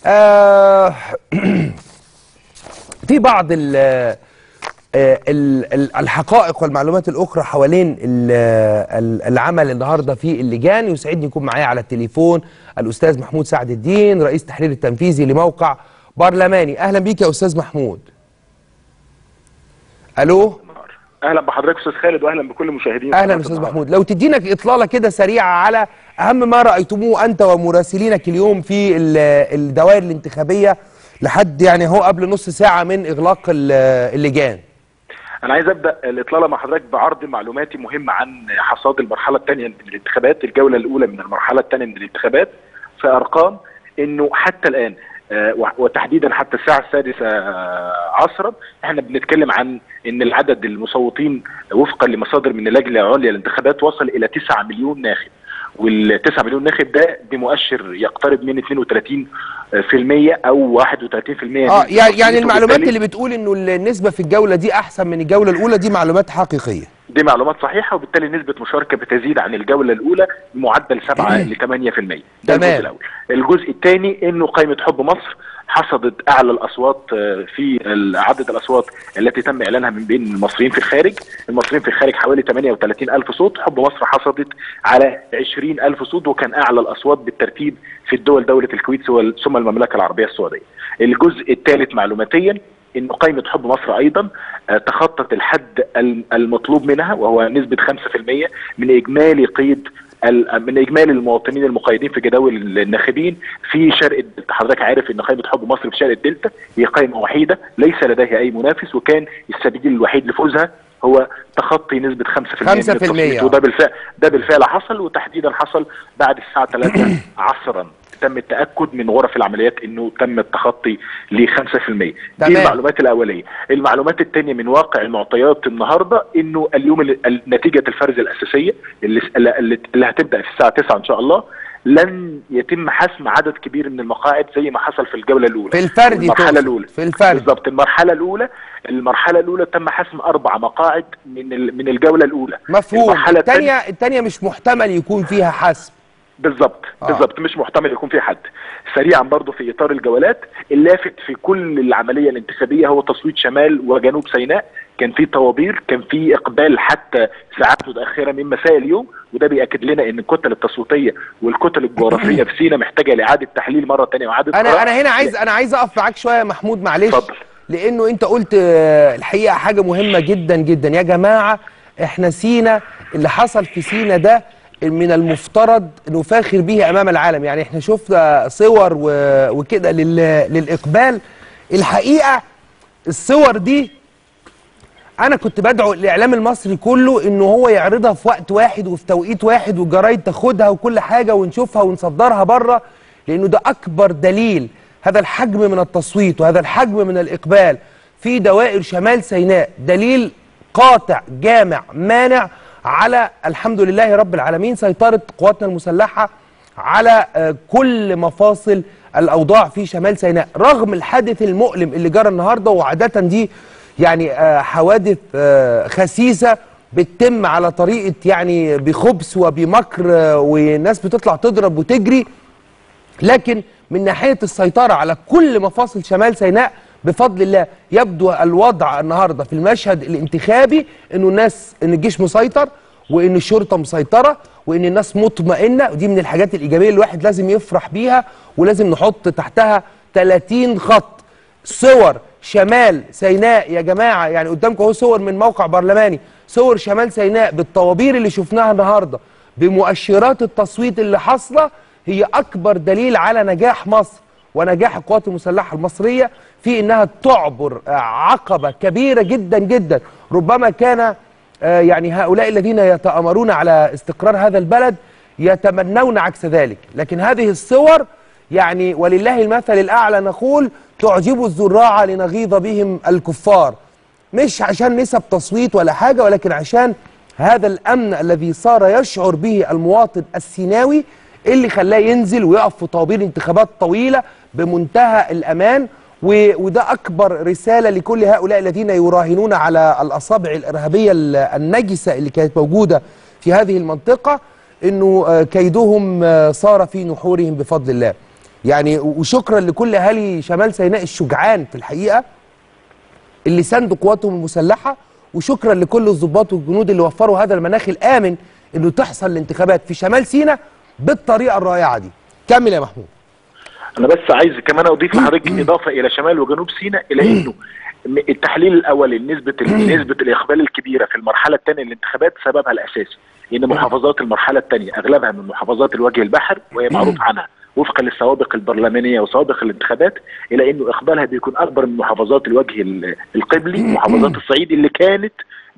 آه في بعض الحقائق والمعلومات الأخرى حوالين العمل النهاردة في اللجان. يسعدني يكون معايا على التليفون الأستاذ محمود سعد الدين، رئيس التحرير التنفيذي لموقع برلماني. أهلا بيك يا أستاذ محمود. ألو. اهلا بحضرتك استاذ خالد، واهلا بكل المشاهدين. اهلا استاذ محمود، لو تدينا اطلاله كده سريعه على اهم ما رايتموه انت ومراسلينك اليوم في الدوائر الانتخابيه لحد يعني هو قبل نص ساعه من اغلاق اللجان. انا عايز ابدا الاطلاله مع حضرتك بعرض معلوماتي مهمه عن حصاد المرحله الثانيه من الانتخابات، الجوله الاولى من المرحله الثانيه من الانتخابات. في ارقام انه حتى الان وتحديدا حتى الساعه 6 عصرا احنا بنتكلم عن ان العدد المصوتين وفقا لمصادر من اللجنه العليا للانتخابات وصل الى 9 مليون ناخب، وال9 مليون ناخب ده بمؤشر يقترب من 32% او 31%. يعني المعلومات اللي بتقول انه النسبه في الجوله دي احسن من الجوله الاولى دي معلومات حقيقيه. دي معلومات صحيحه، وبالتالي نسبه مشاركه بتزيد عن الجوله الاولى بمعدل 7 ل 8%. ده الجزء الاول. الجزء الثاني انه قائمه حب مصر حصدت اعلى الاصوات في عدد الاصوات التي تم اعلانها من بين المصريين في الخارج. المصريين في الخارج حوالي 38,000 صوت، حب مصر حصدت على 20,000 صوت، وكان اعلى الاصوات بالترتيب في الدول دولة الكويت ثم المملكة العربية السعودية. الجزء الثالث معلوماتيا ان قائمة حب مصر ايضا تخطت الحد المطلوب منها، وهو نسبة 5% من اجمالي المواطنين المقيدين في جداول الناخبين في شرق الدلتا. حضرتك عارف ان قائمة حب مصر في شرق الدلتا هي قائمة وحيدة ليس لديها اي منافس، وكان السبيل الوحيد لفوزها هو تخطي نسبة 5% من التصويت، وده بالفعل حصل، وتحديدا حصل بعد الساعة 3 عصرا. تم التأكد من غرف العمليات انه تم التخطي ل 5%. دي المعلومات الاولية. المعلومات الثانية من واقع المعطيات النهاردة انه اليوم نتيجة الفرز الاساسية اللي هتبدأ في الساعة 9 ان شاء الله لن يتم حسم عدد كبير من المقاعد زي ما حصل في الجولة الاولى. في الفرد المرحلة الاولى. في الفرد بالظبط. المرحلة الاولى تم حسم 4 مقاعد من الجولة الاولى. مفهوم. الثانية مش محتمل يكون فيها حسم. بالظبط مش محتمل يكون في حد. سريعا برضو في اطار الجولات، اللافت في كل العمليه الانتخابيه هو تصويت شمال وجنوب سيناء. كان في طوابير، كان في اقبال حتى ساعات متاخره من مساء اليوم، وده بياكد لنا ان الكتل التصويتيه والكتل الجغرافيه في سيناء محتاجه لاعاده تحليل مره ثانيه واعاده انا هنا عايز اقف معاك شويه يا محمود، معلش. اتفضل. لانه انت قلت الحقيقه حاجه مهمه جدا جدا. يا جماعه احنا سيناء، اللي حصل في سيناء ده من المفترض نفاخر به امام العالم. يعني احنا شفنا صور وكده للاقبال. الحقيقه الصور دي انا كنت بدعو الاعلام المصري كله انه هو يعرضها في وقت واحد وفي توقيت واحد، والجرايد تاخدها وكل حاجه ونشوفها ونصدرها بره، لانه ده اكبر دليل. هذا الحجم من التصويت وهذا الحجم من الاقبال في دوائر شمال سيناء دليل قاطع جامع مانع على الحمد لله رب العالمين سيطرة قواتنا المسلحة على كل مفاصل الأوضاع في شمال سيناء، رغم الحادث المؤلم اللي جرى النهاردة. وعادة دي يعني حوادث خسيسة بتتم على طريقة يعني بخبث وبمكر، والناس بتطلع تضرب وتجري. لكن من ناحية السيطرة على كل مفاصل شمال سيناء بفضل الله يبدو الوضع النهارده في المشهد الانتخابي انه ان الجيش مسيطر، وان الشرطه مسيطره، وان الناس مطمئنه. ودي من الحاجات الايجابيه اللي الواحد لازم يفرح بيها، ولازم نحط تحتها 30 خط. صور شمال سيناء يا جماعه، يعني قدامكم اهو صور من موقع برلماني، صور شمال سيناء بالطوابير اللي شفناها النهارده بمؤشرات التصويت اللي حاصله، هي اكبر دليل على نجاح مصر ونجاح القوات المسلحة المصرية في انها تعبر عقبة كبيرة جدا جدا. ربما كان يعني هؤلاء الذين يتآمرون على استقرار هذا البلد يتمنون عكس ذلك، لكن هذه الصور يعني ولله المثل الأعلى نقول تعجب الزراع لنغيظ بهم الكفار. مش عشان نسب تصويت ولا حاجة، ولكن عشان هذا الأمن الذي صار يشعر به المواطن السيناوي اللي خلاه ينزل ويقف في طوابير انتخابات طويلة بمنتهى الأمان. وده أكبر رسالة لكل هؤلاء الذين يراهنون على الأصابع الإرهابية النجسة اللي كانت موجودة في هذه المنطقة، إنه كيدهم صار في نحورهم بفضل الله. يعني وشكرا لكل اهالي شمال سيناء الشجعان في الحقيقه اللي ساندوا قواتهم المسلحه، وشكرا لكل الضباط والجنود اللي وفروا هذا المناخ الامن انه تحصل الانتخابات في شمال سيناء بالطريقه الرائعه دي. كمل يا محمود. انا بس عايز كمان اضيف لحضرتك اضافه الى شمال وجنوب سيناء، الى انه التحليل الاولي نسبه الاقبال الكبيره في المرحله الثانيه للانتخابات سببها الاساسي ان محافظات المرحله الثانيه اغلبها من محافظات الوجه البحري، وهي معروف عنها وفقا للسوابق البرلمانيه وسوابق الانتخابات الى انه اقبالها بيكون اكبر من محافظات الوجه القبلي، محافظات الصعيد اللي كانت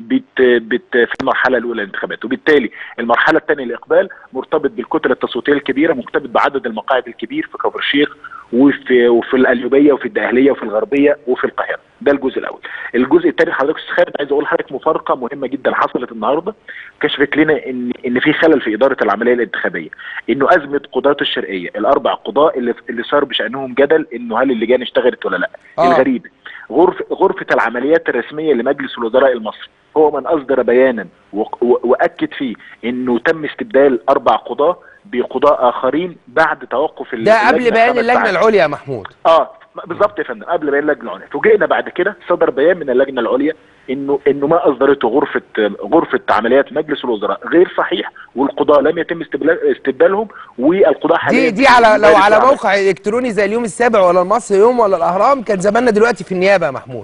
في المرحله الاولى للانتخابات. وبالتالي المرحله الثانيه للاقبال مرتبط بالكتله التصويتيه الكبيره، مرتبط بعدد المقاعد الكبير في كفر الشيخ وفي القليوبيه وفي الدقهليه وفي الغربيه وفي القاهره. ده الجزء الاول. الجزء الثاني حضرتك استاذ خالد، عايز اقول لحضرتك مفارقه مهمه جدا حصلت النهارده كشفت لنا ان في خلل في اداره العمليه الانتخابيه، انه ازمه قضاه الشرقيه الاربع قضاء اللي صار بشانهم جدل انه هل اللجان اشتغلت ولا لا. الغريب غرفه العمليات الرسميه لمجلس الوزراء المصري هو من اصدر بيانا واكد فيه انه تم استبدال 4 قضاه بقضاء اخرين بعد توقف ده قبل بيان اللجنه العليا يا محمود. بالظبط يا فندم، قبل بيان اللجنه العليا. فوجئنا بعد كده صدر بيان من اللجنه العليا انه ما اصدرته غرفه عمليات مجلس الوزراء غير صحيح، والقضاء لم يتم استبدالهم، والقضاء حاليا دي لو على موقع الكتروني زي اليوم السابع ولا المصري يوم ولا الاهرام كان زماننا دلوقتي في النيابه يا محمود.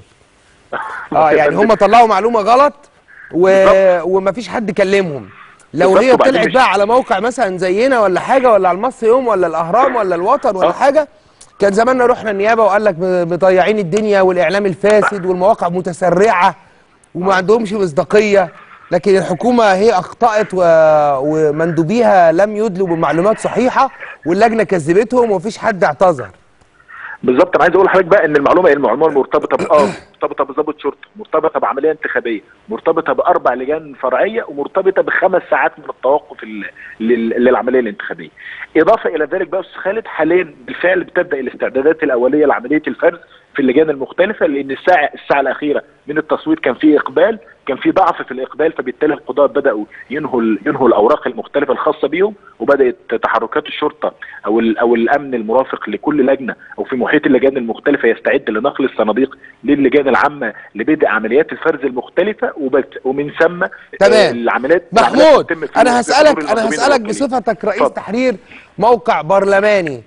يعني هم طلعوا معلومه غلط ومفيش حد كلمهم. لو هي طلعت بقى على موقع مثلا زينا ولا حاجه، ولا على المصري يوم ولا الاهرام ولا الوطن ولا حاجه، كان زماننا رحنا النيابه وقال لك مضيعين الدنيا والاعلام الفاسد والمواقع متسرعه وما عندهمش مصداقيه. لكن الحكومه هي اخطات ومندوبيها لم يدلوا بمعلومات صحيحه، واللجنه كذبتهم ومفيش حد اعتذر. بالظبط. انا عايز اقول لحضرتك بقى ان المعلومه مرتبطه مرتبطه بضابط شرطه، مرتبطه بعمليه انتخابيه، مرتبطه ب4 لجان فرعيه، ومرتبطه ب5 ساعات من التوقف للعمليه الانتخابيه. اضافه الى ذلك بقى استاذ خالد، حاليا بالفعل بتبدا الاستعدادات الاوليه لعمليه الفرز في اللجان المختلفه، لان الساعه الاخيره من التصويت كان في اقبال، كان في ضعف في الاقبال، فبالتالي القضاة بداوا ينهوا الاوراق المختلفه الخاصه بهم، وبدات تحركات الشرطه او الامن المرافق لكل لجنه او في محيط اللجان المختلفه يستعد لنقل الصناديق للجان العامه لبدء عمليات الفرز المختلفه، ومن ثم العمليات. محمود، انا هسالك بصفتك رئيس تحرير موقع برلماني،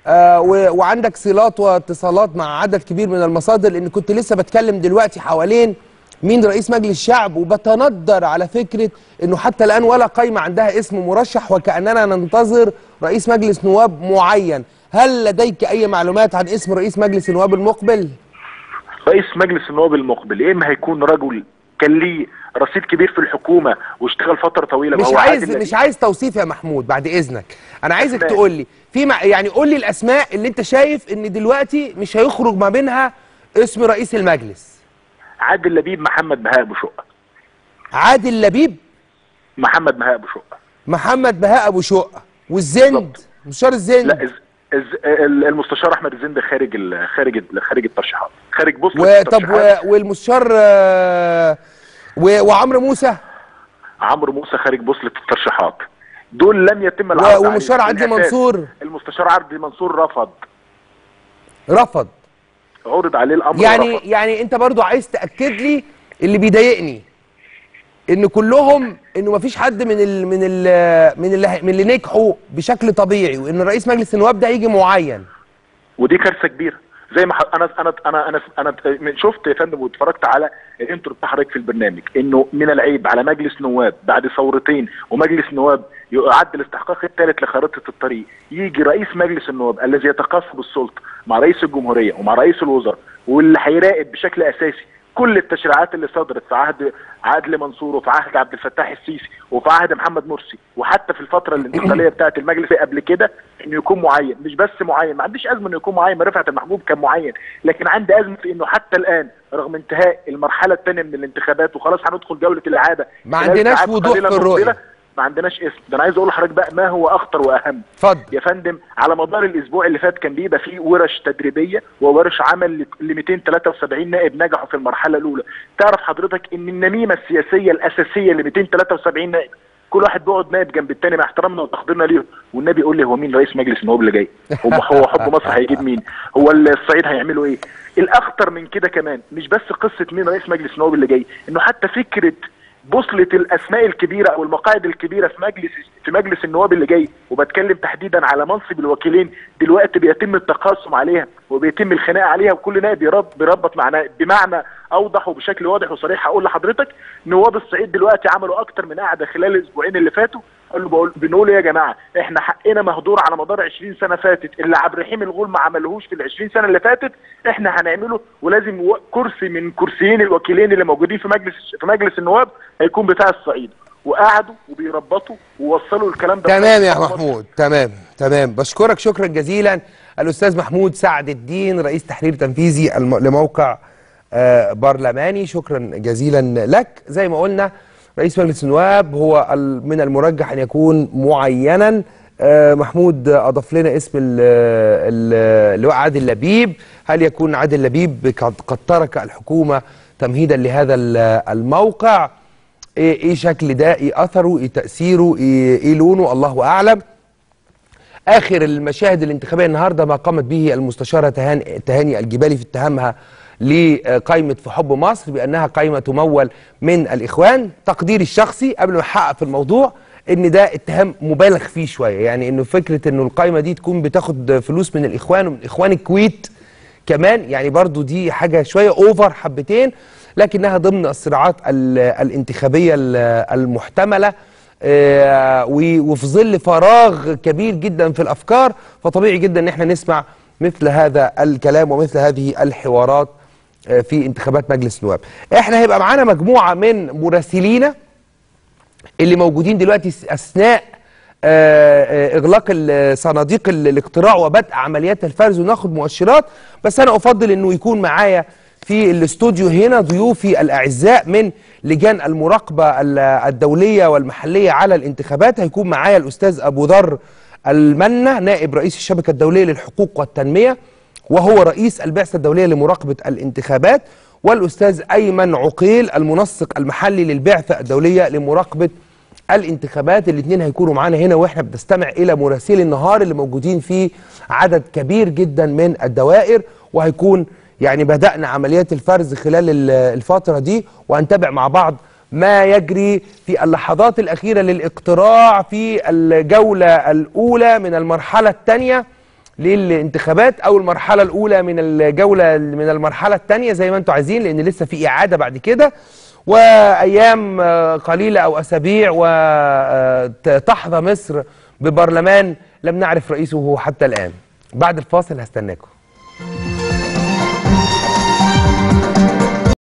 وعندك صلات واتصالات مع عدد كبير من المصادر، لان كنت لسه بتكلم دلوقتي حوالين مين رئيس مجلس الشعب، وبتندر على فكره انه حتى الان ولا قايمه عندها اسم مرشح، وكاننا ننتظر رئيس مجلس نواب معين. هل لديك اي معلومات عن اسم رئيس مجلس النواب المقبل؟ رئيس مجلس النواب المقبل يا اما هيكون رجل كان ليه رصيد كبير في الحكومه واشتغل فتره طويله. مش عايز توصيف يا محمود بعد اذنك، انا عايزك تقول لي يعني قول لي الاسماء اللي انت شايف ان دلوقتي مش هيخرج ما بينها اسم رئيس المجلس. عادل لبيب، محمد بهاء ابو شقه. عادل لبيب، محمد بهاء ابو شقه. محمد بهاء ابو شقه. والزند، مستشار الزند؟ لا، المستشار احمد الزند خارج الترشيحات، خارج بوصله الترشيحات. طب والمستشار وعمرو موسى؟ عمرو موسى خارج بوصله الترشيحات. دول لم يتم العرض عليهم. والمستشار عدلي منصور؟ المستشار عدلي منصور رفض. عرض عليه الامر يعني انت برضو عايز تاكد لي اللي بيضايقني ان كلهم، انه مفيش حد من اللي نجحوا بشكل طبيعي، وان رئيس مجلس النواب ده هيجي معين. ودي كارثه كبيره. زي ما انا شفت يا فندم واتفرجت على الانترو بتاع حضرتك في البرنامج، انه من العيب على مجلس نواب بعد ثورتين ومجلس نواب يعد الاستحقاق الثالث لخارطه الطريق، يجي رئيس مجلس النواب الذي يتقاسم السلطه مع رئيس الجمهوريه ومع رئيس الوزراء، واللي هيراقب بشكل اساسي كل التشريعات اللي صدرت في عهد عدلي منصور وفي عهد عبد الفتاح السيسي وفي عهد محمد مرسي، وحتى في الفتره الانتقاليه بتاعه المجلس قبل كده، انه يكون معين. مش بس معين، ما عنديش ازمه انه يكون معين، ما رفعت المحبوب كان معين، لكن عندي ازمه في انه حتى الان رغم انتهاء المرحله الثانيه من الانتخابات وخلاص هندخل جوله الاعاده، ما عندناش وضوح في الرؤيه، ما عندناش اسم. ده انا عايز اقول لحضرتك بقى ما هو اخطر واهم. اتفضل يا فندم. على مدار الاسبوع اللي فات كان بيبقى فيه ورش تدريبيه وورش عمل ل 273 نائب نجحوا في المرحله الاولى. تعرف حضرتك ان النميمه السياسيه الاساسيه ل 273 نائب كل واحد بيقعد نائب جنب الثاني مع احترامنا وتقديرنا ليه، والنبي يقول لي هو مين رئيس مجلس النواب اللي جاي؟ هو حب مصر هيجيب مين؟ هو الصعيد هيعملوا ايه؟ الاخطر من كده كمان مش بس قصه مين رئيس مجلس النواب اللي جاي، انه حتى فكره بوصله الاسماء الكبيره او المقاعد الكبيره في مجلس النواب اللي جاي، وبتكلم تحديدا على منصب الوكيلين، دلوقتي بيتم التقاسم عليها وبيتم الخناق عليها، وكل نائب بيربط مع نائب. بمعنى اوضح وبشكل واضح وصريح هقول لحضرتك، نواب الصعيد دلوقتي عملوا اكتر من قعده خلال الاسبوعين اللي فاتوا، بنقول يا جماعه احنا حقنا مهدور على مدار 20 سنه فاتت، اللي عبد الرحيم الغول ما عملهوش في ال 20 سنه اللي فاتت احنا هنعمله، ولازم كرسي من كرسيين الوكيلين اللي موجودين في مجلس النواب هيكون بتاع الصعيد. وقعدوا وبيربطوا ووصلوا الكلام ده. تمام يا محمود، تمام. بشكرك شكرا جزيلا الاستاذ محمود سعد الدين، رئيس تحرير تنفيذي لموقع برلماني. شكرا جزيلا لك. زي ما قلنا رئيس مجلس النواب هو من المرجح ان يكون معينا. محمود اضاف لنا اسم اللواء عادل لبيب. هل يكون عادل لبيب قد ترك الحكومه تمهيدا لهذا الموقع؟ ايه شكل ده؟ ايه اثره؟ ايه تاثيره؟ ايه لونه؟ الله اعلم. اخر المشاهد الانتخابيه النهارده ما قامت به المستشاره تهاني الجبالي في اتهامها لقائمه في حب مصر بانها قائمه تمول من الاخوان. تقديري الشخصي قبل ما احقق في الموضوع ان ده اتهام مبالغ فيه شويه، يعني انه فكره انه القائمه دي تكون بتاخد فلوس من الاخوان ومن اخوان الكويت كمان، يعني برضو دي حاجه شويه اوفر حبتين، لكنها ضمن الصراعات الانتخابيه المحتمله، وفي ظل فراغ كبير جدا في الافكار، فطبيعي جدا ان احنا نسمع مثل هذا الكلام ومثل هذه الحوارات في انتخابات مجلس النواب. احنا هيبقى معانا مجموعه من مراسلينا اللي موجودين دلوقتي اثناء اغلاق صناديق الاقتراع وبدء عمليات الفرز، وناخد مؤشرات. بس انا افضل انه يكون معايا في الاستوديو هنا ضيوفي الاعزاء من لجان المراقبه الدوليه والمحليه على الانتخابات. هيكون معايا الاستاذ ابو ذر المنة، نائب رئيس الشبكه الدوليه للحقوق والتنميه وهو رئيس البعثه الدوليه لمراقبه الانتخابات، والاستاذ ايمن عقيل المنسق المحلي للبعثه الدوليه لمراقبه الانتخابات. الاثنين هيكونوا معانا هنا واحنا بنستمع الى مراسلي النهار اللي موجودين في عدد كبير جدا من الدوائر، وهيكون يعني بدأنا عمليات الفرز خلال الفترة دي، وهنتابع مع بعض ما يجري في اللحظات الأخيرة للاقتراع في الجولة الأولى من المرحلة الثانية للانتخابات، أو المرحلة الأولى من المرحلة الثانية زي ما أنتم عايزين، لأن لسه في إعادة بعد كده، وأيام قليلة أو أسابيع وتحظى مصر ببرلمان لم نعرف رئيسه حتى الآن. بعد الفاصل هستناكم.